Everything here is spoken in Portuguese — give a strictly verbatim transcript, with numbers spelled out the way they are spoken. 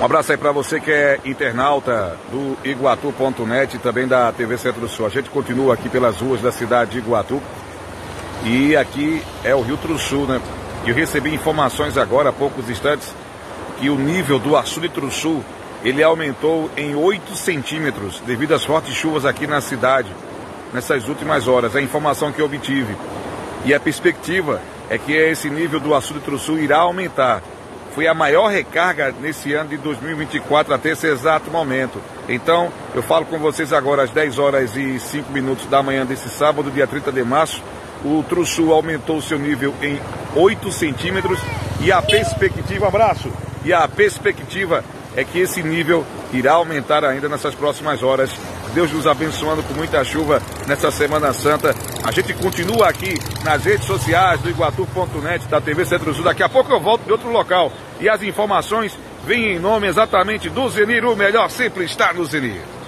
Um abraço aí para você que é internauta do Iguatu ponto net e também da T V Centro do Sul. A gente continua aqui pelas ruas da cidade de Iguatu. E aqui é o Rio Truçu, né? Eu recebi informações agora, há poucos instantes, que o nível do açude Truçu, ele aumentou em oito centímetros devido às fortes chuvas aqui na cidade, nessas últimas horas. É a informação que eu obtive. E a perspectiva é que esse nível do açude Truçu irá aumentar. Foi a maior recarga nesse ano de dois mil e vinte e quatro até esse exato momento. Então, eu falo com vocês agora às dez horas e cinco minutos da manhã desse sábado, dia trinta de março. O Truçu aumentou o seu nível em oito centímetros e a perspectiva, abraço, e a perspectiva é que esse nível irá aumentar ainda nessas próximas horas. Deus nos abençoando com muita chuva nessa Semana Santa. A gente continua aqui nas redes sociais do Iguatu ponto net, da T V Centro do Sul. Daqui a pouco eu volto de outro local. E as informações vêm em nome exatamente do Zenir. O melhor sempre está no Zenir.